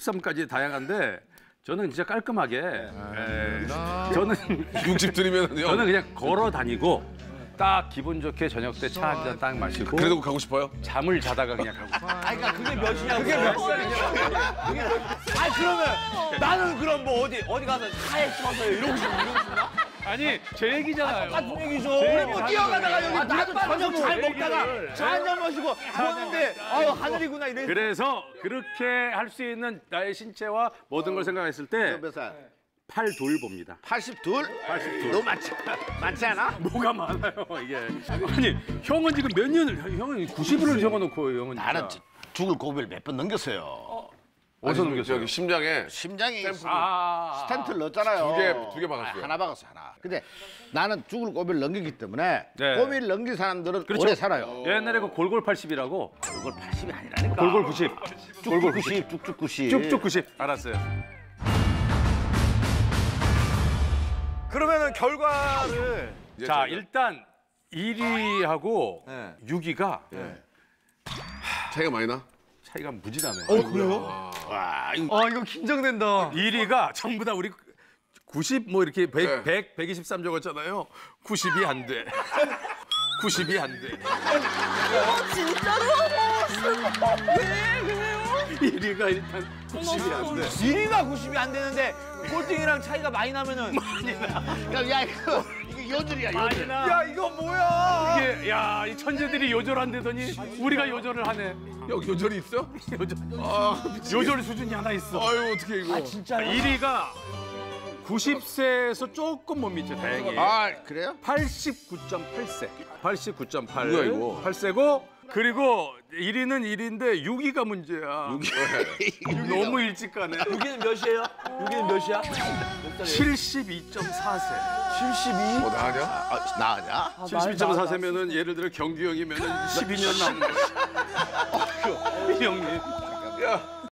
63까지 다양한데 저는 진짜 깔끔하게 저는 60들이면요. 저는 그냥 걸어 다니고 딱 기분 좋게 저녁 때 차 한 잔 딱 마시고 그래도 가고 싶어요? 잠을 자다가 그냥 가고. 그러니까 그게 몇이냐고. 그게 몇 살이냐고. 그러면 나는 그럼 뭐 어디 가서 차에 씹어서 이러고 싶나? 아니 제 얘기잖아요. 같은 얘기죠. 우리 뭐 뛰어가다가 여기 나도 저녁 잘 먹다가 차 한 잔 마시고 보는데 아유 하늘이구나 이래. 그래서 그렇게 할 수 있는 나의 신체와 모든 걸 생각했을 때 몇 살? 82 봅니다. 82? 82. 너무 많지 않아? 뭐가 많아요 이게. 아니 형은 지금 몇 년을 형은 90을 적어놓고 형은 나는 죽을 고비를 몇 번 넘겼어요. 어디서 넘겼어요? 저기 심장에 심장이 아, 스텐트를 넣었잖아요. 두 개 박았어요. 하나 박았어, 하나. 근데 나는 죽을 고비를 넘기기 때문에 네. 고비를 넘긴 사람들은 그렇죠. 오래 살아요. 옛날에 그 골골 80이라고 그걸 80이 아니라니까. 골골 90 골골 90, 쭉쭉 90. 쭉쭉 90 알았어요. 그러면은 결과를 자 일단 1위하고 네. 6위가 차이가 많이 나? 차이가 무지다네. 그래요? 와, 이거 아 이거 긴장된다. 1위가 전부 다 우리 90 뭐 이렇게 100, 123 적었잖아요. 90이 안 돼. 90이 안 돼. 진짜로? 왜요? 1위가 일단 90이 안 돼. 1위가 90이 안 되는데 꼴등이랑 차이가 많이 나면은 야 이거 요절이야, 요절. 야 이거 뭐야? 이게 야, 이 천재들이 요절한다더니 우리가 요절을 하네. 여기 요절이 있어? 요절. 아, 요절 수준이 하나 있어. 아유 어떻게 이거? 진짜 1위가 90세에서 조금 못 미쳐 다행히. 아, 그래요? 89.8세. 89.8. 뭐야, 이거? 8세고 그리고 1위는 1위인데 6위가 문제야. 6위. 너무 일찍 가네. 6위는 몇이에요? 6위는 몇이야? 72.4세. 72? 뭐 나하냐? 아, 나가냐? 72.4세면은 예를 들어 경규 형이면은 12년 남은 거지. 이 형님. 야.